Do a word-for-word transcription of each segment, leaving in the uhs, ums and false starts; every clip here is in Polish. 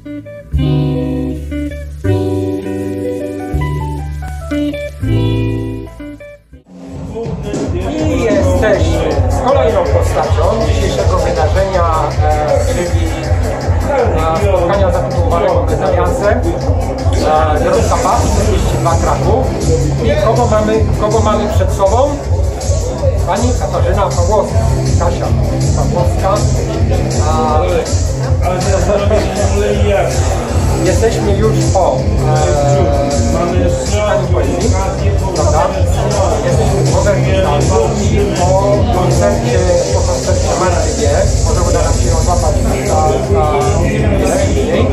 I jesteśmy z kolejną postacią dzisiejszego wydarzenia, e, czyli e, spotkania zatytułowanego Bezaliansem Grodzka Pub czterdzieści dwa Kraków. I kogo mamy, kogo mamy przed sobą? Pani Katarzyna Pawłowska, Kasia Pawłowska. A, jesteśmy już po e, czytaniu poezji, prawda? Jesteśmy w Modernizacji i po koncercie, po koncercie Marty G. Może uda nam się ją złapać na później.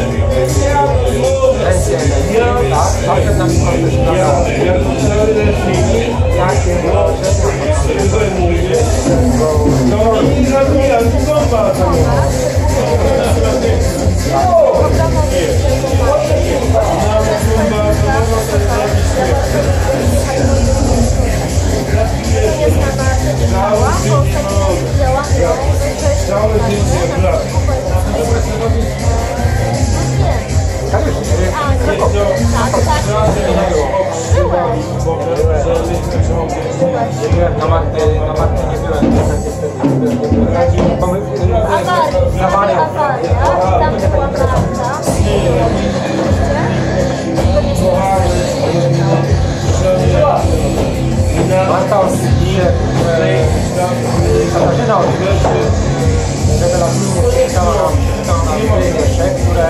Ręce, tak, zawsze nam koncert na jakie Na Marty, na Marty nie byłem, niestety nie byłem. Awaria. Tam była Marta. Marta oczywiście, Katarzyna oczywiście rewelacyjnie przeczytała nam dwie wiersze, które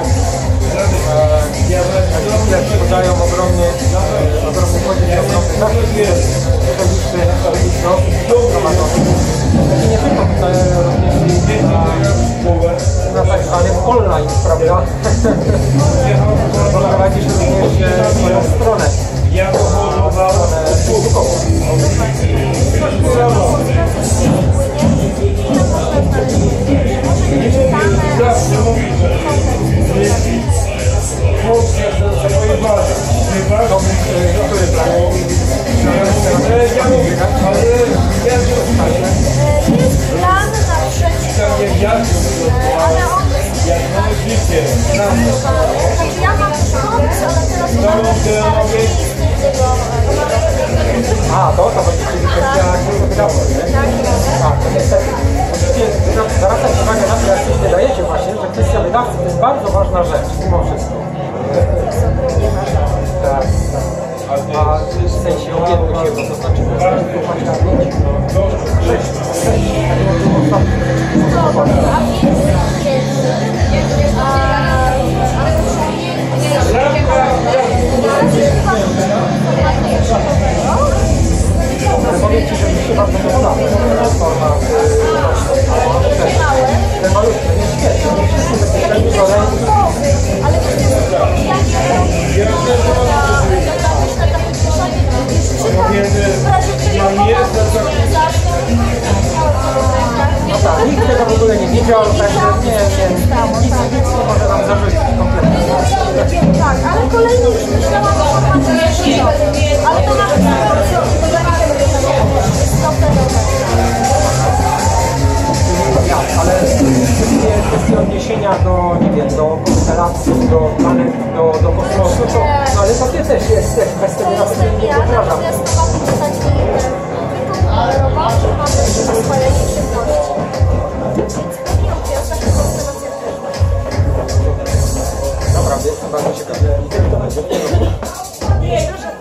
które podają ogromny, ogromny podziw, ogromny zaszczyt, przeżyliśmy prowadzony. I nie tylko tutaj, również na tak zwanym online, prawda? Prowadzisz również swoją stronę, stronę facebookową. Który plan? Jest plan na trzeci, ale on jest znaczy ja mam pomysł, ale teraz mam A, to, to będzie czyli kwestia wydawców, nie? Tak, to niestety. Oczywiście zwracać uwagę na to, jak coś wydajecie właśnie, że kwestia wydawcy to jest bardzo ważna rzecz, mimo wszystko. Tak, tak. A w sensie objętość jego, to znaczy popatrz na pięć? Sześć, sześć. Powiem Ci, że mi się bardzo podoba ta forma. Ten malutki, to jest świetny, nie wszyscy te telewizorem. Ale ja nie no tak, nikt tego w ogóle nie widział, także nie, nie, nic, nic nie może nam zarzucić kompletnie. Tak, ale kolejny już myślałam, że pan nie ale to nawet nie ale kwestie, kwestie odniesienia do, nie wiem, do konstelacji, do planet, do, do kosmosu, to, no ale to ty też jest kwestia, to jestem ja, natomiast to mam postać wypopularowawcze, mam też zaswajanie żywności. Więc pewnie pierwsza konstelacja też. Naprawdę, jestem bardzo ciekawy. I kiedy to będzie? Nie, proszę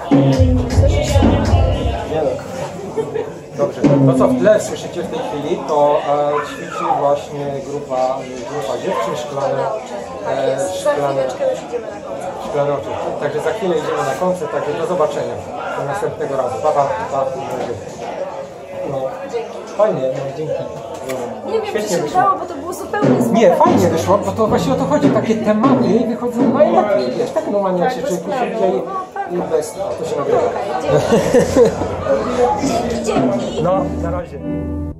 Dobrze, to co w tle słyszycie w tej chwili, to e, ćwiczy właśnie grupa, grupa dziewczyn szklane, e, szklane, szklane oczy. Także za chwilę idziemy na koncert, także do zobaczenia, do następnego razu. Pa, pa, pa. No, fajnie, no, dzięki. Nie wiem, czy się udało, bo to było zupełnie zupełnie. Nie, fajnie wyszło, bo to właśnie o to chodzi, takie tematy wychodzą najlepiej, wiesz, tak normalnie jak się człowiek usiądzie i bez, a to się nagrywa. Dzięki, dzięki. No, na razie.